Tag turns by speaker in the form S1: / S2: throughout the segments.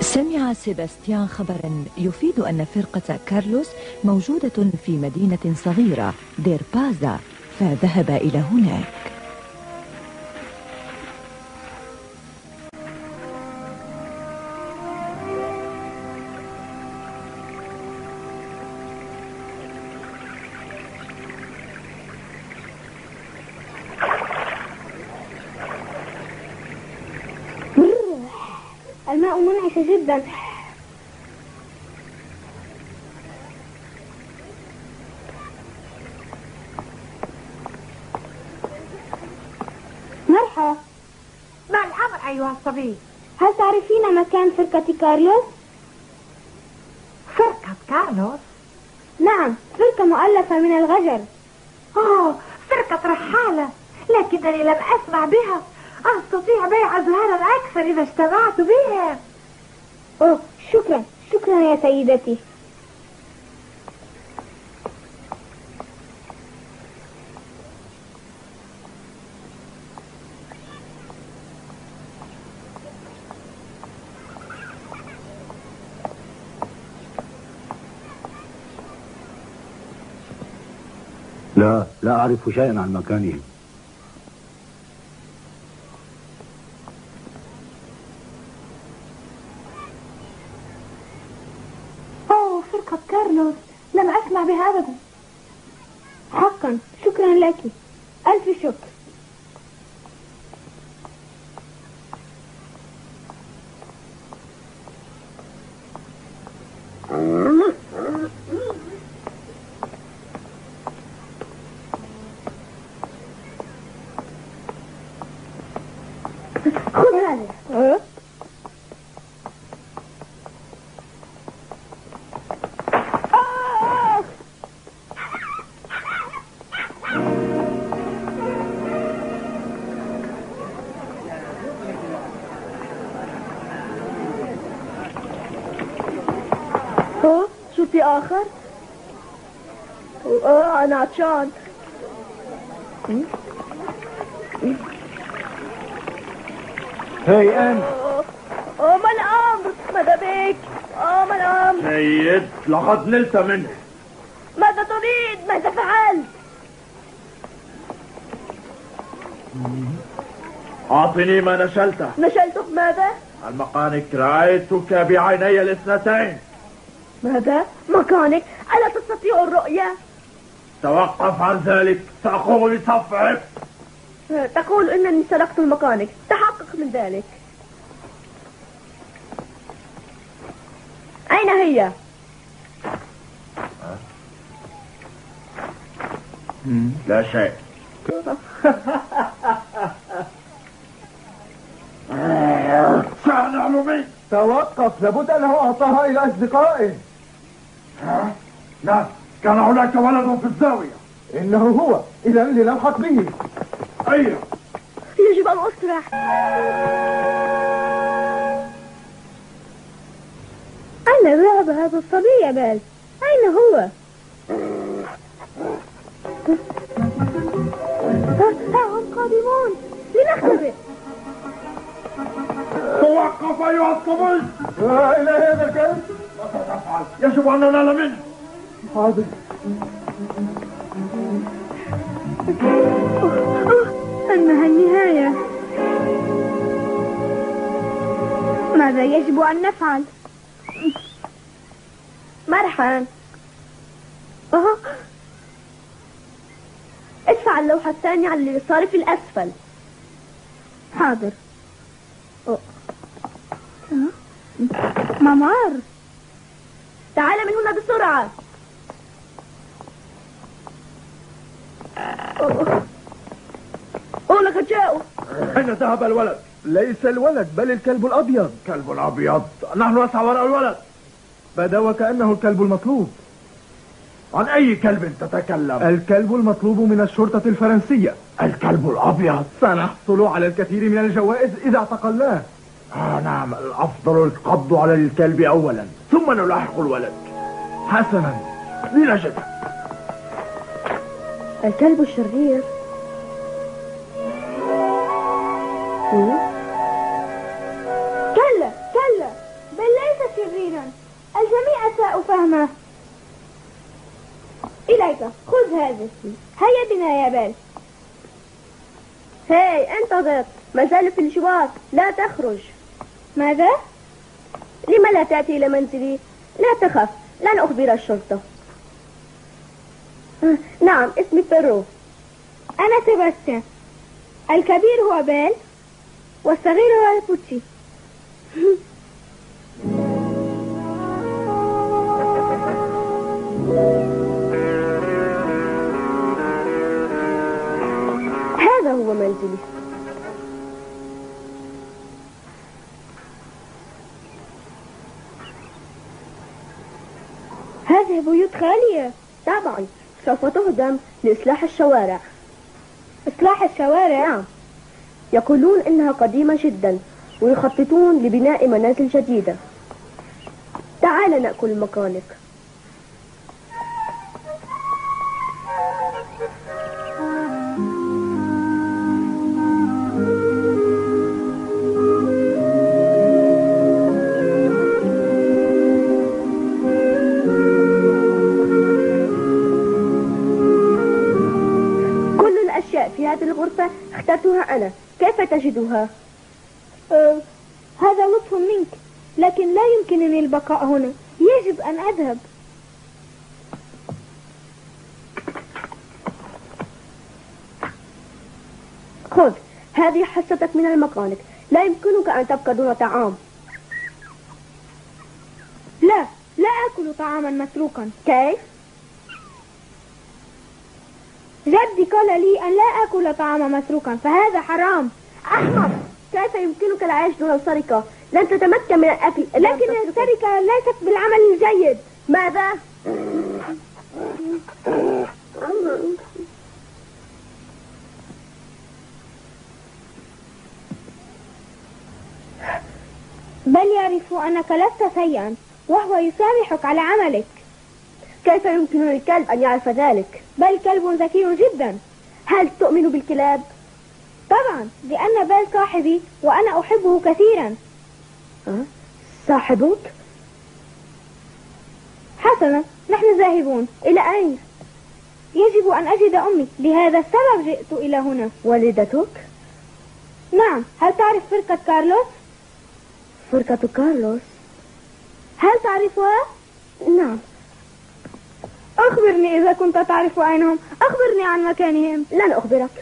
S1: سمع سيباستيان خبرا يفيد أن فرقة كارلوس موجودة في مدينة صغيرة دير بازا، فذهب إلى هناك.
S2: الماء منعش جدا. مرحبا.
S3: ما الأمر أيها الصبي؟
S2: هل تعرفين مكان فرقة كارلوس؟
S3: فرقة كارلوس؟
S2: نعم، فرقة مؤلفة من الغجر.
S3: فرقة رحالة، لكنني لم أسمع بها. أستطيع بيع أزهارا أكثر إذا اجتمعت بهم.
S2: شكرا شكرا يا سيدتي.
S4: لا أعرف شيئا عن مكانهم.
S3: فرقة كارلوس لم أسمع بها أبدا.
S2: حقا شكرا لك، ألف شكر. خذ هذا.
S3: شو في آخر؟ أنا عطشان.
S4: هاي أنت.
S3: ما الأمر؟ ماذا بك؟ ما الأمر؟
S4: سيد، لقد نلت منه.
S3: ماذا تريد؟ ماذا فعلت؟
S4: أعطني ما نشلته.
S3: نشلتك ماذا؟
S4: المقانك، رأيتك بعيني الاثنتين.
S3: ماذا؟ مكانك؟ ألا تستطيع الرؤية؟
S4: توقف عن ذلك، سأقوم بصفعك.
S3: تقول إنني سرقت المكانك، تحقق من ذلك. أين هي؟
S4: لا شيء. سأنعل منك.
S5: توقف، لابد أنه أعطاها إلى أصدقائه.
S4: لا، كان هناك ولد في الزاوية.
S5: إنه هو، إذا لنلحق به.
S4: أيوه،
S3: يجب أن أسرع.
S2: أين ذهب هذا الصبي يا بال؟ أين هو؟ ها هم قادمون، لنختبر.
S4: توقف أيها الصبي.
S5: إلى هذا الكلب.
S4: ماذا تفعل؟ يجب أن ننال منه.
S5: حاضر.
S2: إنها النهاية. ماذا يجب أن نفعل؟
S3: مرحبا. ادفع اللوحة الثانية على اليسار في الأسفل.
S2: حاضر. ممر،
S3: تعال من هنا بسرعة. لقد جاءوا.
S4: أين ذهب الولد؟
S5: ليس الولد بل الكلب الأبيض.
S4: كلب الأبيض؟ نحن نسعى وراء الولد.
S5: بدا وكأنه الكلب المطلوب.
S4: عن أي كلب تتكلم؟
S5: الكلب المطلوب من الشرطة الفرنسية.
S4: الكلب الأبيض؟
S5: سنحصل على الكثير من الجوائز إذا اعتقلناه.
S4: نعم، الأفضل القبض على الكلب أولا ثم نلاحق الولد.
S5: حسنا،
S4: لنجده.
S3: الكلب الشرير. كلا كلا، بالله
S2: فاهمة. إليك، خذ هذا. هيا بنا يا بال.
S6: هاي انتظر، ما زال في الجوار، لا تخرج.
S2: ماذا؟
S6: لما لا تأتي إلى منزلي؟ لا تخف، لن أخبر الشرطة. نعم، اسمي بيرو.
S2: أنا سيباستيان. الكبير هو بال والصغير هو بوتشي.
S6: هذا هو منزلي.
S2: هذه بيوت خالية.
S6: طبعا سوف تهدم لإصلاح الشوارع.
S2: إصلاح الشوارع؟
S6: نعم، يقولون إنها قديمة جدا ويخططون لبناء منازل جديدة. تعال نأكل المكانك. في هذه الغرفة اخترتها أنا، كيف تجدها؟
S2: هذا لطف منك، لكن لا يمكنني البقاء هنا، يجب أن أذهب.
S6: خذ، هذه حصتك من المكانك، لا يمكنك أن تبقى دون طعام.
S2: لا أكل طعاما مسروقا.
S6: كيف؟
S2: جدي قال لي أن لا أكل طعاما مسروقا، فهذا حرام.
S6: أحمق، كيف يمكنك العيش دون السرقة؟ لن تتمكن من الأكل.
S2: لكن السرقة ليست بالعمل الجيد.
S6: ماذا؟
S2: بل يعرف أنك لست سيئا وهو يسامحك على عملك.
S6: كيف يمكن للكلب أن يعرف ذلك؟
S2: بل كلب ذكي جدا.
S6: هل تؤمن بالكلاب؟
S2: طبعا، لأن بال صاحبي وأنا أحبه كثيرا.
S6: صاحبك؟
S2: حسنا، نحن ذاهبون.
S6: إلى أين؟
S2: يجب أن أجد أمي، لهذا السبب جئت إلى هنا.
S6: والدتك؟
S2: نعم. هل تعرف فرقة كارلوس؟
S6: فرقة كارلوس؟
S2: هل تعرفها؟
S6: نعم.
S2: أخبرني إذا كنت تعرف أينهم، أخبرني عن مكانهم.
S6: لن أخبرك.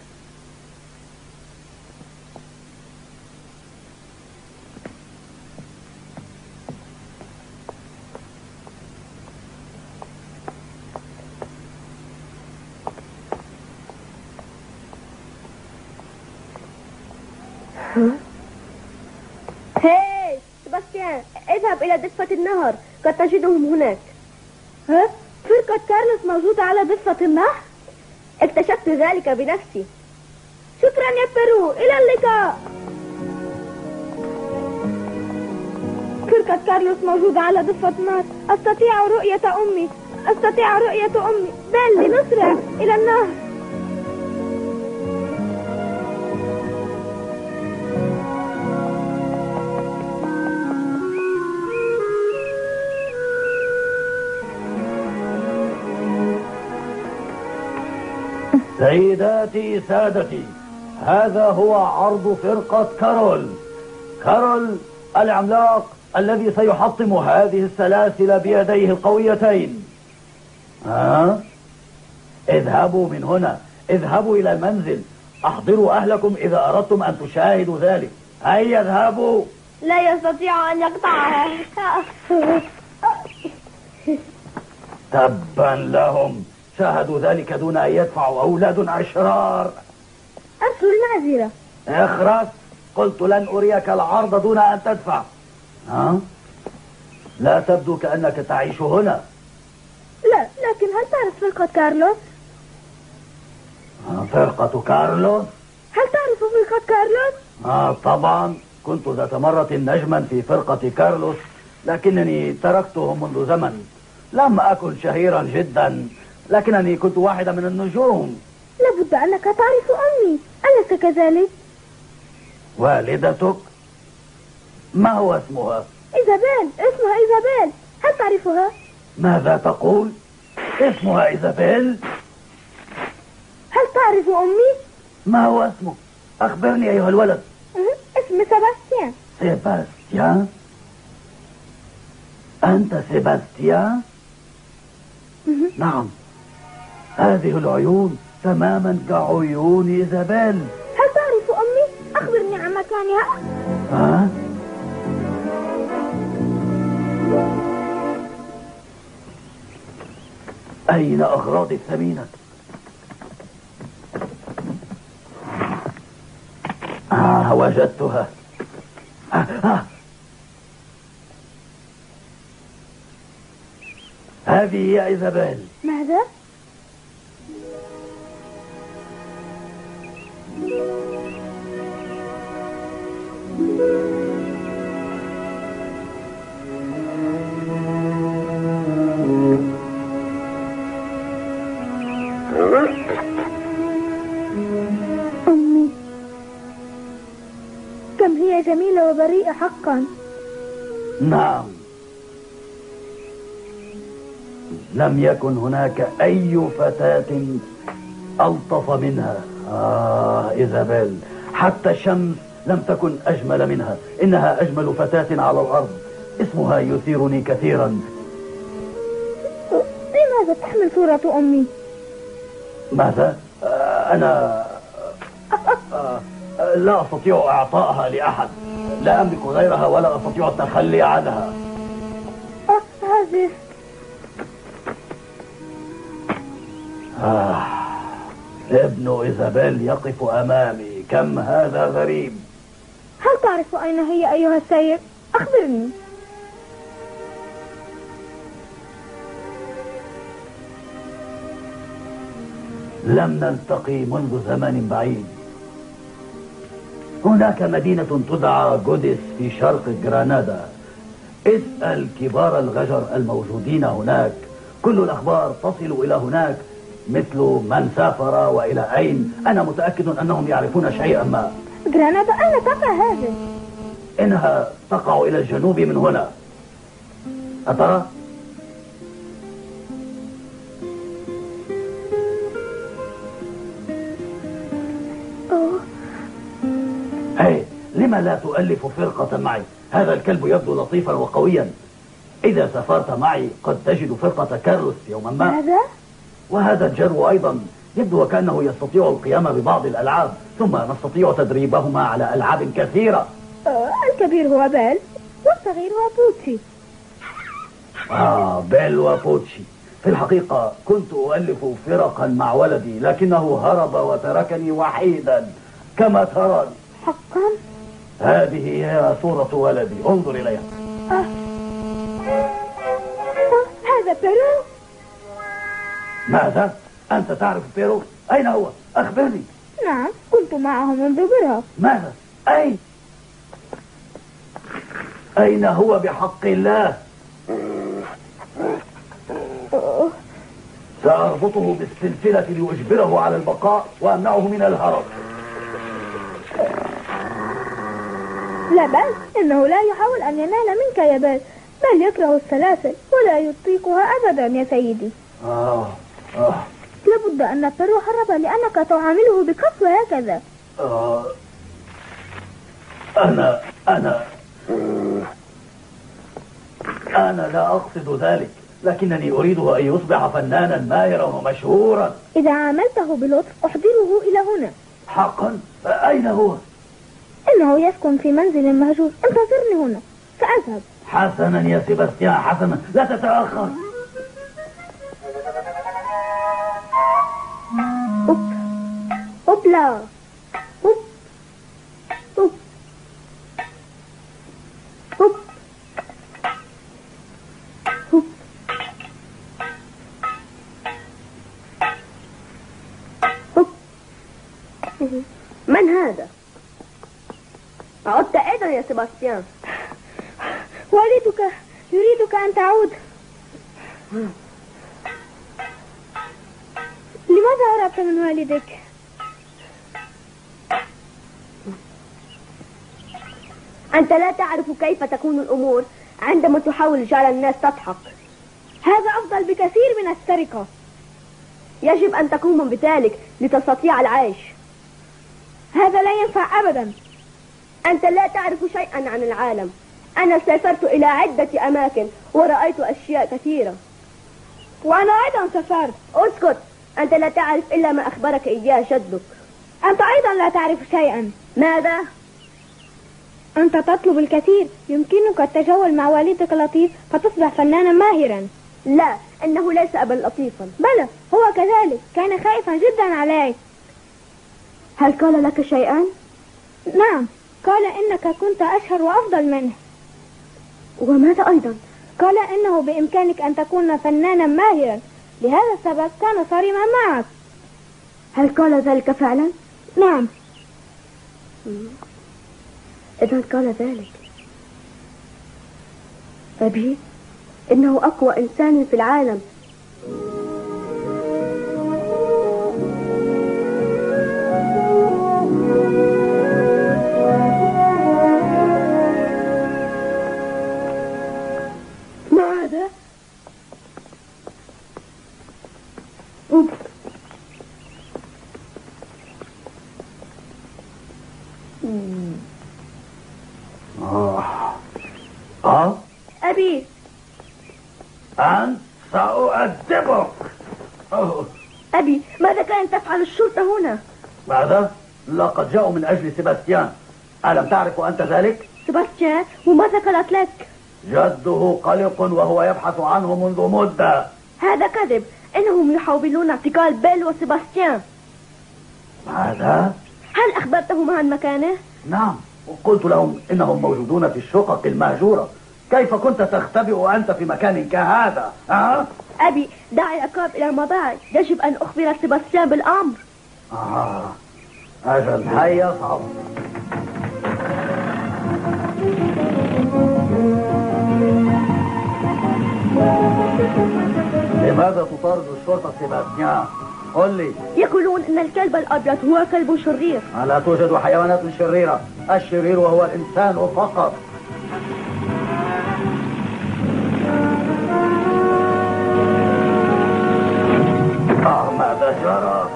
S6: هاي سباستيان، اذهب إلى ضفة النهر، قد تجدهم هناك.
S2: فرقة كارلوس موجودة على ضفة النهر؟
S6: اكتشفت ذلك بنفسي.
S2: شكرا يا بيرو، إلى اللقاء. فرقة كارلوس موجودة على ضفة النهر. أستطيع رؤية أمي. بل لنسرع إلى النهر.
S7: سيداتي سادتي، هذا هو عرض فرقة كارول العملاق الذي سيحطم هذه السلاسل بيديه القويتين. اذهبوا من هنا، اذهبوا إلى المنزل، احضروا أهلكم إذا أردتم أن تشاهدوا ذلك. هيا اذهبوا.
S6: لا يستطيع أن يقطعها.
S7: تبا لهم، شاهدوا ذلك دون أن يدفعوا، أولاد أشرار.
S2: أرسل المعذرة.
S7: اخرس، قلت لن أريك العرض دون أن تدفع. لا تبدو كأنك تعيش هنا.
S2: لا، لكن هل تعرف فرقة كارلوس؟
S7: فرقة كارلوس؟
S2: هل تعرف فرقة كارلوس؟
S7: طبعا، كنت ذات مرة نجما في فرقة كارلوس، لكنني تركتهم منذ زمن. لم أكن شهيرا جدا، لكنني كنت واحدة من النجوم.
S2: لابد أنك تعرف أمي، أليس كذلك؟
S7: والدتك؟ ما هو اسمها؟
S2: إيزابيل، اسمها إيزابيل، هل تعرفها؟
S7: ماذا تقول؟ اسمها إيزابيل؟
S2: هل تعرف أمي؟
S7: ما هو اسمه؟ أخبرني أيها الولد.
S2: اسم سباستيان.
S7: سيباستيان؟ أنت سيباستيان؟ نعم، هذه العيون تماما كعيون إيزابيل.
S2: هل تعرف أمي؟ أخبرني عن مكانها.
S7: ها؟ أين أغراضي الثمينة؟ وجدتها. هذه هي إيزابيل.
S2: ماذا؟ أمي، كم هي جميلة وبريئة حقا.
S7: نعم، لم يكن هناك أي فتاة ألطف منها. إيزابيل، حتى الشمس لم تكن أجمل منها. إنها أجمل فتاة على الأرض. اسمها يثيرني كثيرا.
S2: لماذا تحمل صورة أمي؟
S7: ماذا؟ أنا لا أستطيع إعطائها لأحد. لا أملك غيرها ولا أستطيع التخلي عنها.
S2: هذه
S7: ابن إيزابيل يقف أمامي. كم هذا غريب.
S2: هل تعرف أين هي أيها السيد؟ أخبرني.
S7: لم نلتقي منذ زمن بعيد. هناك مدينة تدعى جوديس في شرق جرانادا. اسأل كبار الغجر الموجودين هناك. كل الأخبار تصل إلى هناك، مثل من سافر وإلى أين. أنا متأكد أنهم يعرفون شيئا ما.
S2: جرانادا أين تقع هذه؟
S7: إنها تقع إلى الجنوب من هنا. أترى؟ هاي، لما لا تؤلف فرقة معي؟ هذا الكلب يبدو لطيفا وقويا. إذا سافرت معي قد تجد فرقة كارلوس يوما ما.
S2: ماذا؟
S7: وهذا الجرو أيضا يبدو وكأنه يستطيع القيام ببعض الألعاب، ثم نستطيع تدريبهما على ألعاب كثيرة.
S2: الكبير هو بيل والصغير هو بوتشي.
S7: بيل وبوتشي. في الحقيقة كنت أؤلف فرقا مع ولدي، لكنه هرب وتركني وحيدا كما ترى.
S2: حقا؟
S7: هذه هي صورة ولدي، انظر إليها.
S2: هذا بيرو.
S7: ماذا؟ أنت تعرف بيرو؟ أين هو؟ أخبرني.
S2: نعم، كنت معه منذ برهة.
S7: ماذا؟ أين هو بحق الله؟ سأربطه بالسلسلة لأجبره على البقاء وأمنعه من الهرب.
S2: لا بل إنه لا يحاول أن ينال منك يا بل يكره السلاسل ولا يطيقها أبدا يا سيدي. لابد أن بيرو هرب لأنك تعامله بقسوة هكذا.
S7: أنا لا أقصد ذلك، لكنني أريده أن يصبح فنانا ماهرا ومشهورا.
S2: إذا عاملته بلطف أحضره إلى هنا.
S7: حقا؟ أين هو؟
S2: إنه يسكن في منزل مهجور. انتظرني هنا، سأذهب.
S7: حسنا يا سيباستيان، حسنا، لا تتأخر.
S2: أوبلا أوب أوب أوب أوب.
S6: من هذا؟ عدت أيضا يا سيباستيان؟
S2: والدك يريدك أن تعود. لماذا هربت من والدك؟
S6: أنت لا تعرف كيف تكون الأمور عندما تحاول جعل الناس تضحك.
S2: هذا أفضل بكثير من السرقة.
S6: يجب أن تقوم بذلك لتستطيع العيش.
S2: هذا لا ينفع أبدا.
S6: أنت لا تعرف شيئا عن العالم. أنا سافرت إلى عدة أماكن ورأيت أشياء كثيرة.
S2: وأنا أيضا سافرت.
S6: اسكت، أنت لا تعرف إلا ما أخبرك إياه جدك.
S2: أنت أيضا لا تعرف شيئا.
S6: ماذا؟
S2: أنت تطلب الكثير. يمكنك التجول مع والدك لطيف فتصبح فنانا ماهرا.
S6: لا، إنه ليس أبا لطيفا.
S2: بلى، هو كذلك. كان خائفا جدا عليك.
S6: هل قال لك شيئا؟
S2: نعم، قال إنك كنت أشهر وأفضل منه.
S6: وماذا أيضا؟
S2: قال إنه بإمكانك أن تكون فنانا ماهرا، لهذا السبب كان صارما معك.
S6: هل قال ذلك فعلا؟
S2: نعم.
S6: إذا قال ذلك، أبي إنه أقوى إنسان في العالم.
S2: ماذا؟ أبي،
S7: أنت سأؤدبك.
S6: أبي، ماذا كانت تفعل الشرطة هنا؟
S7: ماذا؟ لقد جاءوا من أجل سيباستيان. ألم تعرف أنت ذلك؟
S6: سيباستيان؟ وماذا قالت لك؟
S7: جده قلق وهو يبحث عنه منذ مدة.
S6: هذا كذب. إنهم يحاولون اعتقال بيل وسيباستيان.
S7: ماذا؟
S6: هل أخبرتهم عن مكانه؟
S7: نعم، وقلت لهم إنهم موجودون في الشقق المهجورة. كيف كنت تختبئ أنت في مكان كهذا؟
S6: أبي، دعي العقاب إلى المضاعي. يجب أن أخبر سيباستيان بالأمر.
S7: أجل، هيا صعب. لماذا تطارد الشرطة سيباستيان؟ قل لي.
S6: يقولون إن الكلب الأبيض هو كلب شرير.
S7: لا توجد حيوانات شريرة. الشرير هو الإنسان فقط. ماذا جرى؟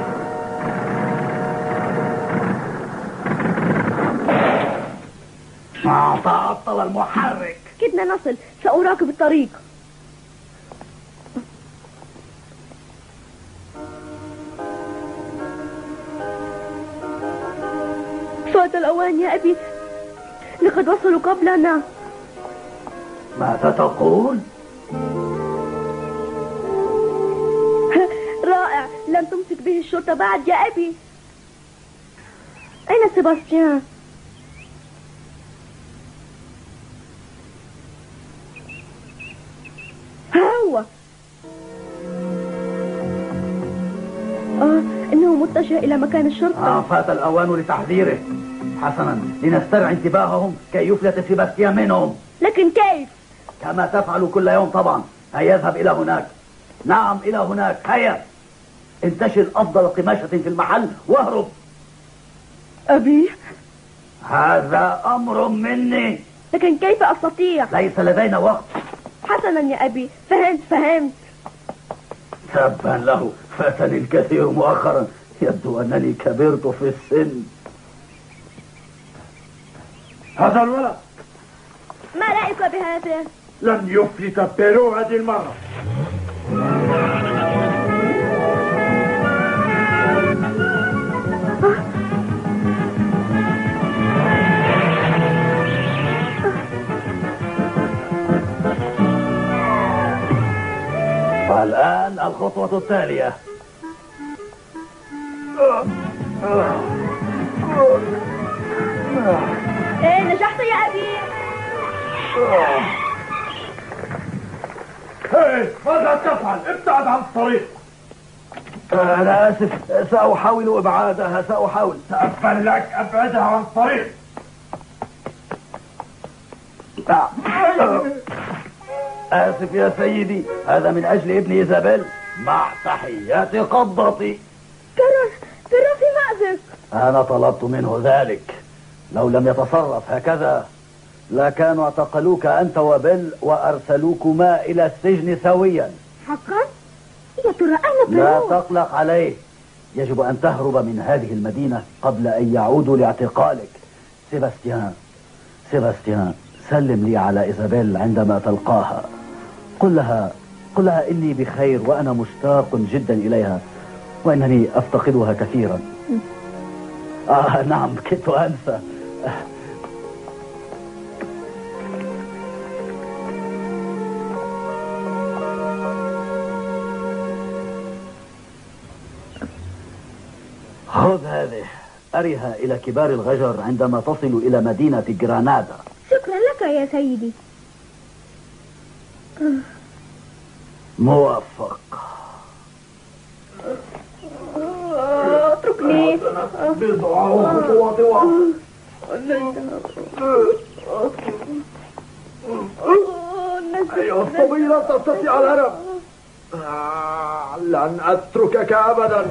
S7: تعطل المحرك.
S6: كدنا نصل. سأراقب الطريق. فات الأوان يا أبي، لقد وصلوا قبلنا.
S7: ماذا تقول؟
S6: رائع، لم تمسك به الشرطة بعد يا أبي. أين سيباستيان؟ هو. إنه متجه إلى مكان الشرطة.
S7: فات الأوان لتحذيره. حسنا، لنسترعي انتباههم كي يفلت سيباستيان منهم.
S6: لكن كيف؟
S7: كما تفعل كل يوم طبعا. هيا اذهب إلى هناك. نعم، إلى هناك. هيا انتشل أفضل قماشة في المحل واهرب.
S6: أبي،
S7: هذا أمر مني.
S6: لكن كيف أستطيع؟
S7: ليس لدينا وقت.
S6: حسنا يا أبي، فهمت.
S7: تبا له، فاتني الكثير مؤخرا. يبدو أنني كبرت في السن.
S4: هذا الولد،
S6: ما رأيك بهذا؟
S4: لن يفلت بيرو هذه المرة.
S7: والآن الخطوة التالية.
S6: نجحت يا أبي.
S4: ماذا تفعل؟ ابتعد عن الطريق.
S7: أنا آسف، سأحاول إبعادها.
S4: سأفعل لك. أبعدها عن الطريق.
S7: آسف يا سيدي، هذا من أجل ابن إيزابيل. مع تحيات قبضتي.
S6: ترى في مأزق.
S7: أنا طلبت منه ذلك. لو لم يتصرف هكذا لا كانوا اعتقلوك أنت وبيل وأرسلوكما إلى السجن سويا.
S2: حقا؟ يا ترى أين
S7: لا
S2: بيروت؟
S7: تقلق عليه، يجب أن تهرب من هذه المدينة قبل أن يعودوا لاعتقالك. سيباستيان، سلم لي على إيزابيل عندما تلقاها. قل لها إني بخير وأنا مشتاق جدا إليها وإنني أفتقدها كثيرا. نعم، كنت أنسى. خذ هذه، أرها إلى كبار الغجر عندما تصل إلى مدينة جرانادا.
S2: شكرا لك يا سيدي.
S7: موفق.
S6: اتركني.
S4: بضع خطوات واحدة. أيها الصبي، لا تستطيع الهرب. لن أتركك أبدا.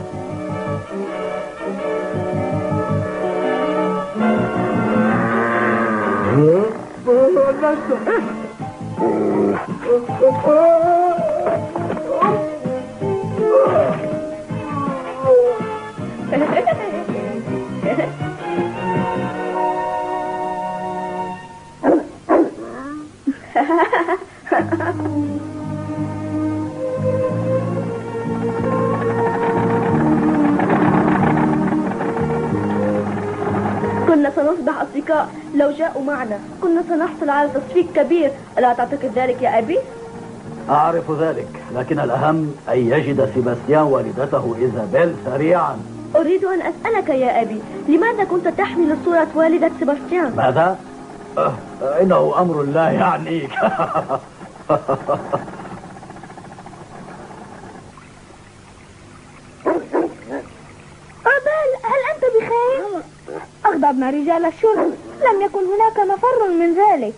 S6: كنا سنصبح أصدقاء لو جاءوا معنا، كنا سنحصل على تصفيق كبير. ألا تعتقد ذلك يا أبي؟
S7: أعرف ذلك، لكن الأهم أن يجد سيباستيان والدته إيزابيل سريعا.
S6: أريد أن أسألك يا أبي، لماذا كنت تحمل صورة والدة سيباستيان؟
S7: ماذا؟ إنه أمر لا يعنيك.
S2: أبل، هل أنت بخير؟ أغضبنا رجال الشرطة، لم يكن هناك مفر من ذلك.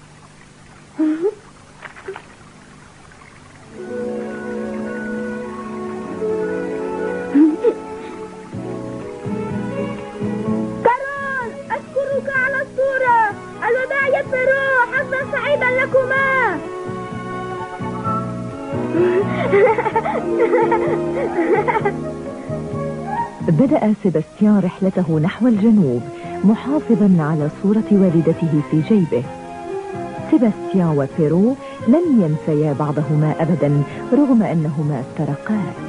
S2: كارول، أشكرك على الصورة. الوداع يا بيرو، حظا سعيدا لكما.
S1: بدأ سيباستيان رحلته نحو الجنوب محافظا على صورة والدته في جيبه. سيباستيان وبيرو لم ينسيا بعضهما أبدا رغم أنهما افترقا.